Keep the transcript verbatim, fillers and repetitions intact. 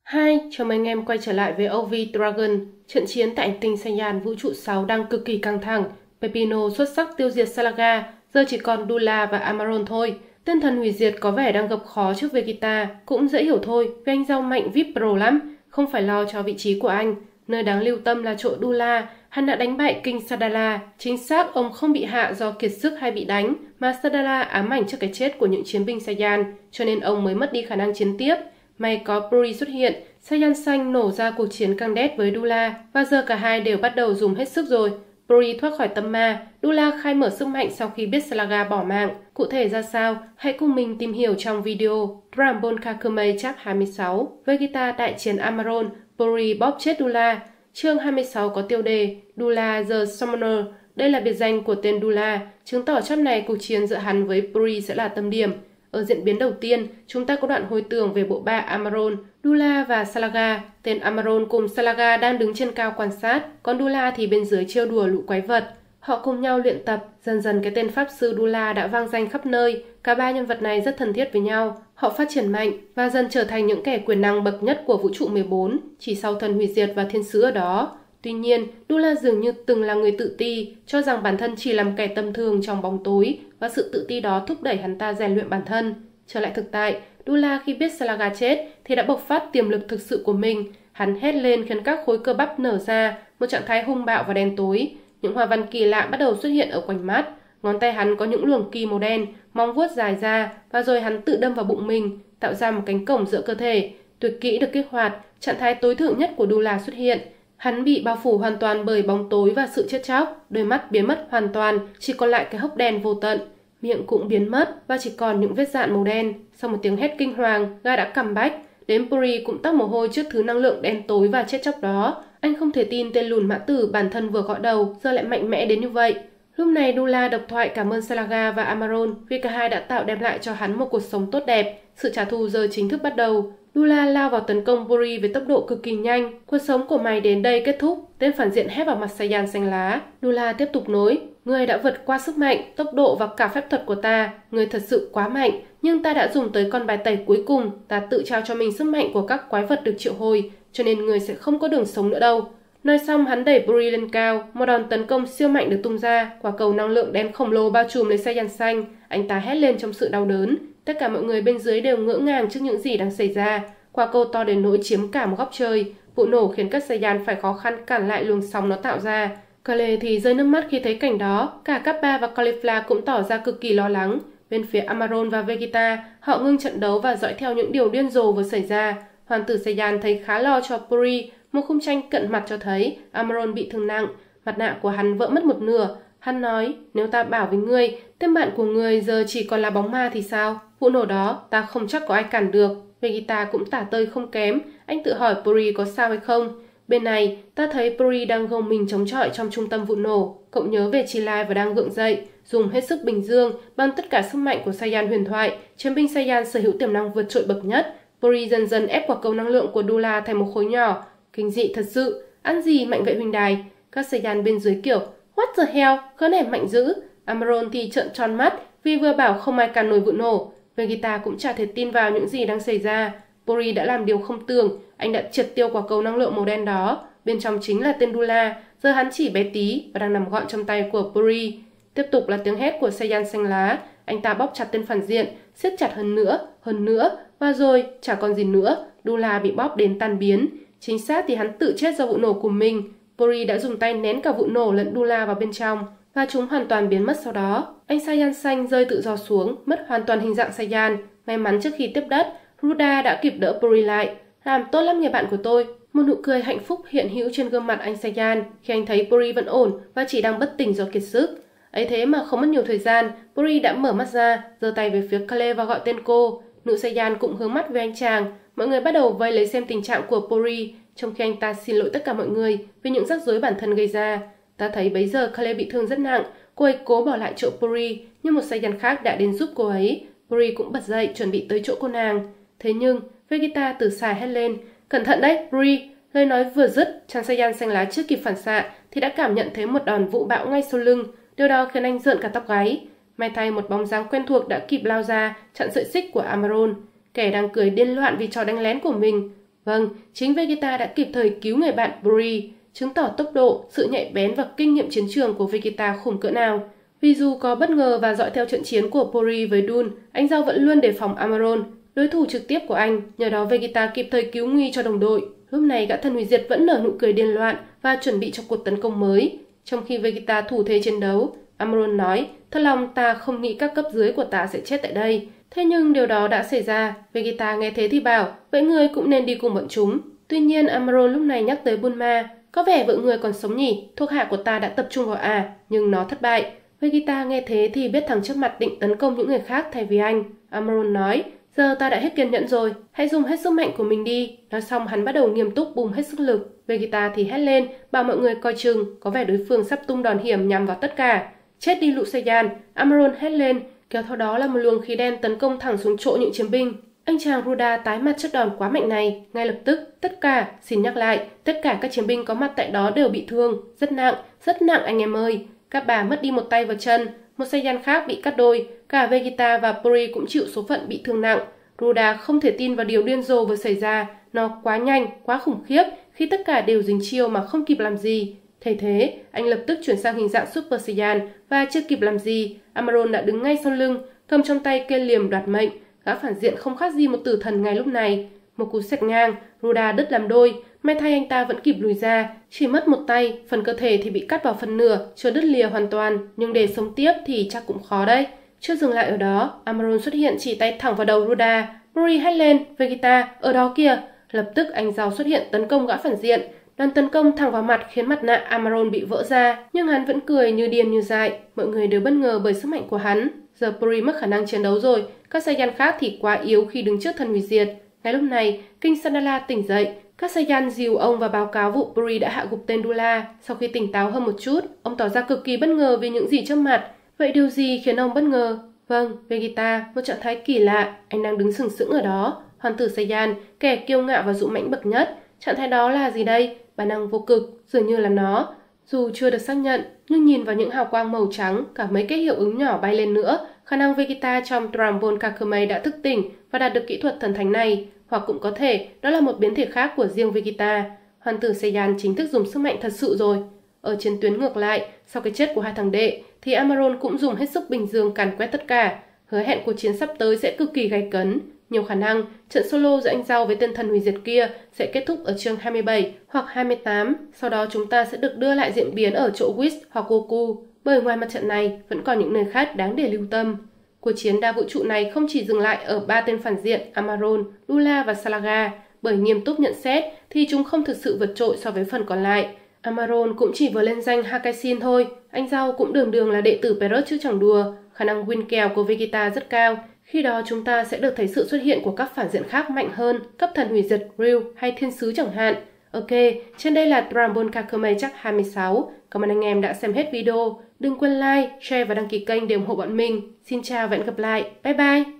Hi, chào mừng anh em quay trở lại với ô vê Dragon. Trận chiến tại hành tinh Saiyan vũ trụ sáu đang cực kỳ căng thẳng. Pepino xuất sắc tiêu diệt Salaga, giờ chỉ còn Dula và Amaron thôi. Tên thần hủy diệt có vẻ đang gặp khó trước Vegeta, cũng dễ hiểu thôi, vì anh giao mạnh vê i pê Pro lắm, không phải lo cho vị trí của anh. Nơi đáng lưu tâm là chỗ Dula, hắn đã đánh bại King Sadala. Chính xác ông không bị hạ do kiệt sức hay bị đánh, mà Sadala ám ảnh trước cái chết của những chiến binh Saiyan, cho nên ông mới mất đi khả năng chiến tiếp. May có Broly xuất hiện, Saiyan xanh nổ ra cuộc chiến căng đét với Dula, và giờ cả hai đều bắt đầu dùng hết sức rồi. Broly thoát khỏi tâm ma, Dula khai mở sức mạnh sau khi biết Salaga bỏ mạng. Cụ thể ra sao? Hãy cùng mình tìm hiểu trong video Dragon Ball Kakumei Chap hai mươi sáu, Vegeta đại chiến Amaron, Broly bóp chết Dula. Chương hai mươi sáu có tiêu đề Dula the Summoner. Đây là biệt danh của tên Dula, chứng tỏ chap này cuộc chiến giữa hắn với Broly sẽ là tâm điểm. Ở diễn biến đầu tiên, chúng ta có đoạn hồi tưởng về bộ ba Amaron, Dula và Salaga. Tên Amaron cùng Salaga đang đứng trên cao quan sát, còn Dula thì bên dưới trêu đùa lũ quái vật. Họ cùng nhau luyện tập, dần dần cái tên Pháp Sư Dula đã vang danh khắp nơi. Cả ba nhân vật này rất thân thiết với nhau. Họ phát triển mạnh và dần trở thành những kẻ quyền năng bậc nhất của vũ trụ mười bốn, chỉ sau thần hủy diệt và thiên sứ ở đó. Tuy nhiên, Dula dường như từng là người tự ti, cho rằng bản thân chỉ là một kẻ tầm thường trong bóng tối, và sự tự ti đó thúc đẩy hắn ta rèn luyện bản thân. Trở lại thực tại, Dula khi biết Salaga chết thì đã bộc phát tiềm lực thực sự của mình. Hắn hét lên khiến các khối cơ bắp nở ra, một trạng thái hung bạo và đen tối. Những hoa văn kỳ lạ bắt đầu xuất hiện ở quanh mắt. Ngón tay hắn có những luồng kỳ màu đen, móng vuốt dài ra, và rồi hắn tự đâm vào bụng mình, tạo ra một cánh cổng giữa cơ thể. Tuyệt kỹ được kích hoạt, trạng thái tối thượng nhất của Dula xuất hiện. Hắn bị bao phủ hoàn toàn bởi bóng tối và sự chết chóc, đôi mắt biến mất hoàn toàn, chỉ còn lại cái hốc đen vô tận. Miệng cũng biến mất và chỉ còn những vết dạn màu đen. Sau một tiếng hét kinh hoàng, Gai đã cầm bách. Đến Broly cũng tắc mồ hôi trước thứ năng lượng đen tối và chết chóc đó. Anh không thể tin tên lùn mã tử bản thân vừa gõ đầu giờ lại mạnh mẽ đến như vậy. Lúc này Dula độc thoại cảm ơn Salaga và Amaron vì cả hai đã tạo đem lại cho hắn một cuộc sống tốt đẹp. Sự trả thù giờ chính thức bắt đầu. Dula lao vào tấn công Broly với tốc độ cực kỳ nhanh. Cuộc sống của mày đến đây kết thúc. Tên phản diện hét vào mặt Saiyan xanh lá. Dula tiếp tục nối. Ngươi đã vượt qua sức mạnh, tốc độ và cả phép thuật của ta. Ngươi thật sự quá mạnh. Nhưng ta đã dùng tới con bài tẩy cuối cùng. Ta tự trao cho mình sức mạnh của các quái vật được triệu hồi. Cho nên ngươi sẽ không có đường sống nữa đâu. Nói xong hắn đẩy Broly lên cao. Một đòn tấn công siêu mạnh được tung ra. Quả cầu năng lượng đen khổng lồ bao trùm lấy Saiyan xanh. Anh ta hét lên trong sự đau đớn. Tất cả mọi người bên dưới đều ngỡ ngàng trước những gì đang xảy ra. Quả cầu to đến nỗi chiếm cả một góc trời. Vụ nổ khiến các Saiyan phải khó khăn cản lại luồng sóng nó tạo ra. Kale thì rơi nước mắt khi thấy cảnh đó. Cả Kappa và Caulifla cũng tỏ ra cực kỳ lo lắng. Bên phía Amaron và Vegeta, họ ngưng trận đấu và dõi theo những điều điên rồ vừa xảy ra. Hoàng tử Saiyan thấy khá lo cho Broly. Một khung tranh cận mặt cho thấy Amaron bị thương nặng. Mặt nạ của hắn vỡ mất một nửa. Hắn nói, nếu ta bảo với ngươi, tên bạn của ngươi giờ chỉ còn là bóng ma thì sao? Vụ nổ đó, ta không chắc có ai cản được. Vegeta cũng tả tơi không kém. Anh tự hỏi Broly có sao hay không. Bên này, ta thấy Broly đang gồng mình chống chọi trong trung tâm vụ nổ. Cậu nhớ về Chi Lai và đang gượng dậy, dùng hết sức bình dương bằng tất cả sức mạnh của Saiyan huyền thoại. Chiến binh Saiyan sở hữu tiềm năng vượt trội bậc nhất. Broly dần dần ép quả cầu năng lượng của Dula thành một khối nhỏ. Kinh dị thật sự. Ăn gì mạnh vậy huynh đài? Các Saiyan bên dưới kiểu What the hell? Khớ này mạnh dữ. Amaron thì trợn tròn mắt vì vừa bảo không ai cản nổi vụ nổ. Vegeta cũng chả thể tin vào những gì đang xảy ra. Broly đã làm điều không tưởng. Anh đã triệt tiêu quả cầu năng lượng màu đen đó. Bên trong chính là tên Dula. Giờ hắn chỉ bé tí và đang nằm gọn trong tay của Broly. Tiếp tục là tiếng hét của Saiyan xanh lá. Anh ta bóp chặt tên phản diện, siết chặt hơn nữa, hơn nữa. Và rồi, chả còn gì nữa. Dula bị bóp đến tan biến. Chính xác thì hắn tự chết do vụ nổ của mình. Broly đã dùng tay nén cả vụ nổ lẫn Dula vào bên trong, và chúng hoàn toàn biến mất sau đó. Anh Saiyan xanh rơi tự do xuống, mất hoàn toàn hình dạng Saiyan. May mắn trước khi tiếp đất, Ruda đã kịp đỡ Broly lại. Làm tốt lắm người bạn của tôi. Một nụ cười hạnh phúc hiện hữu trên gương mặt anh Saiyan khi anh thấy Broly vẫn ổn và chỉ đang bất tỉnh do kiệt sức. Ấy thế mà không mất nhiều thời gian, Broly đã mở mắt ra, giơ tay về phía Kale và gọi tên cô. Nữ Saiyan cũng hướng mắt về anh chàng. Mọi người bắt đầu vây lấy xem tình trạng của Broly, trong khi anh ta xin lỗi tất cả mọi người vì những rắc rối bản thân gây ra. Ta thấy bấy giờ Kale bị thương rất nặng. Cô ấy cố bỏ lại chỗ Broly, nhưng một Saiyan khác đã đến giúp cô ấy. Broly cũng bật dậy chuẩn bị tới chỗ cô nàng. Thế nhưng Vegeta từ xa hét lên, cẩn thận đấy Broly. Lời nói vừa dứt, chàng Saiyan xanh lá chưa kịp phản xạ thì đã cảm nhận thấy một đòn vũ bão ngay sau lưng. Điều đó khiến anh rợn cả tóc gáy. May thay một bóng dáng quen thuộc đã kịp lao ra chặn sợi xích của Amaron. Kẻ đang cười điên loạn vì trò đánh lén của mình. Vâng, chính Vegeta đã kịp thời cứu người bạn Broly, chứng tỏ tốc độ, sự nhạy bén và kinh nghiệm chiến trường của Vegeta khủng cỡ nào. Vì dù có bất ngờ và dõi theo trận chiến của Broly với Dun, anh Zhao vẫn luôn đề phòng Amaron, đối thủ trực tiếp của anh. Nhờ đó Vegeta kịp thời cứu nguy cho đồng đội. Lúc này gã thần hủy diệt vẫn nở nụ cười điên loạn và chuẩn bị cho cuộc tấn công mới. Trong khi Vegeta thủ thế chiến đấu, Amaron nói, thật lòng ta không nghĩ các cấp dưới của ta sẽ chết tại đây. Thế nhưng điều đó đã xảy ra. Vegeta nghe thế thì bảo, vậy người cũng nên đi cùng bọn chúng. Tuy nhiên Amaron lúc này nhắc tới Bulma, có vẻ vợ người còn sống nhỉ, thuộc hạ của ta đã tập trung vào à, nhưng nó thất bại. Vegeta nghe thế thì biết thằng trước mặt định tấn công những người khác thay vì anh. Amaron nói, giờ ta đã hết kiên nhẫn rồi, hãy dùng hết sức mạnh của mình đi. Nói xong hắn bắt đầu nghiêm túc bùng hết sức lực. Vegeta thì hét lên, bảo mọi người coi chừng, có vẻ đối phương sắp tung đòn hiểm nhằm vào tất cả. Chết đi Lũ Saiyan, Amaron hét lên, kéo theo đó là một luồng khí đen tấn công thẳng xuống chỗ những chiến binh. Anh chàng Ruda tái mặt trước đòn quá mạnh này, ngay lập tức, tất cả, xin nhắc lại, tất cả các chiến binh có mặt tại đó đều bị thương, rất nặng, rất nặng anh em ơi. Các bà mất đi một tay và chân, một Saiyan khác bị cắt đôi, cả Vegeta và Broly cũng chịu số phận bị thương nặng. Ruda không thể tin vào điều điên rồ vừa xảy ra, nó quá nhanh, quá khủng khiếp khi tất cả đều dính chiêu mà không kịp làm gì. Thay thế, anh lập tức chuyển sang hình dạng Super Saiyan và chưa kịp làm gì, Amaron đã đứng ngay sau lưng, cầm trong tay cây liềm đoạt mệnh. Gã phản diện không khác gì một tử thần ngay lúc này. Một cú xẹt ngang, Ruda đứt làm đôi, may thay anh ta vẫn kịp lùi ra, chỉ mất một tay, phần cơ thể thì bị cắt vào phần nửa, chưa đứt lìa hoàn toàn, nhưng để sống tiếp thì chắc cũng khó đấy. Chưa dừng lại ở đó, Amaron xuất hiện chỉ tay thẳng vào đầu Ruda. Broly hét lên, Vegeta, ở đó kìa. Lập tức anh Zhao xuất hiện tấn công gã phản diện. Đòn tấn công thẳng vào mặt khiến mặt nạ Amaron bị vỡ ra, nhưng hắn vẫn cười như điên như dại. Mọi người đều bất ngờ bởi sức mạnh của hắn. Giờ Broly mất khả năng chiến đấu rồi, các Saiyan khác thì quá yếu khi đứng trước thần hủy diệt. Ngay lúc này, King Sandala tỉnh dậy. Các Saiyan dìu ông và báo cáo vụ Broly đã hạ gục tên Dula. Sau khi tỉnh táo hơn một chút, ông tỏ ra cực kỳ bất ngờ vì những gì trước mặt. Vậy điều gì khiến ông bất ngờ? Vâng, Vegeta, một trạng thái kỳ lạ. Anh đang đứng sừng sững ở đó. Hoàng tử Saiyan, kẻ kiêu ngạo và dũng mãnh bậc nhất. Trạng thái đó là gì đây? Bản năng vô cực, dường như là nó. Dù chưa được xác nhận, nhưng nhìn vào những hào quang màu trắng, cả mấy cái hiệu ứng nhỏ bay lên nữa, khả năng Vegeta trong Dragon Ball Kakarot đã thức tỉnh và đạt được kỹ thuật thần thánh này. Hoặc cũng có thể đó là một biến thể khác của riêng Vegeta. Hoàng tử Saiyan chính thức dùng sức mạnh thật sự rồi. Ở chiến tuyến ngược lại, sau cái chết của hai thằng đệ, thì Amaron cũng dùng hết sức bình dương càn quét tất cả. Hứa hẹn cuộc chiến sắp tới sẽ cực kỳ gay cấn. Nhiều khả năng, trận solo giữa anh Zhao với tên thần hủy diệt kia sẽ kết thúc ở chương hai mươi bảy hoặc hai mươi tám. Sau đó chúng ta sẽ được đưa lại diễn biến ở chỗ Whis hoặc Goku. Bởi ngoài mặt trận này, vẫn còn những nơi khác đáng để lưu tâm. Cuộc chiến đa vũ trụ này không chỉ dừng lại ở ba tên phản diện Amaron, Dula và Salaga. Bởi nghiêm túc nhận xét thì chúng không thực sự vượt trội so với phần còn lại. Amaron cũng chỉ vừa lên danh Hakaisin thôi. Anh Zhao cũng đường đường là đệ tử Perot chứ chẳng đùa. Khả năng win kèo của Vegeta rất cao. Khi đó chúng ta sẽ được thấy sự xuất hiện của các phản diện khác mạnh hơn, cấp thần hủy diệt, Ryu hay thiên sứ chẳng hạn. Ok, trên đây là Dragon Ball Kakarot chắc hai mươi sáu. Cảm ơn anh em đã xem hết video. Đừng quên like, share và đăng ký kênh để ủng hộ bọn mình. Xin chào và hẹn gặp lại. Bye bye!